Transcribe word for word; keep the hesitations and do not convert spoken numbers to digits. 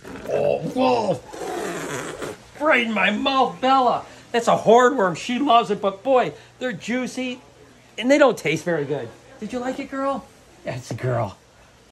Oh, whoa. Right in my mouth, Bella. That's a hornworm. She loves it, but boy, they're juicy and they don't taste very good. Did you like it, girl? Yeah, it's a girl.